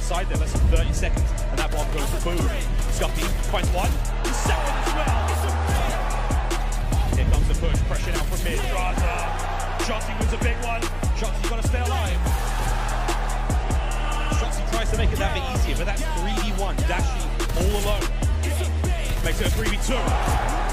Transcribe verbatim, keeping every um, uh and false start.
side there, less than thirty seconds, and that bomb goes boom. Scuffy finds one, the second as well. Here comes the push, pressure now from mid. Raza, Shotzi wins a big one. Shotzi's got to stay alive. Shotzi tries to make it that bit easier, but that's three v one. Dashi all alone. Makes it a three v two.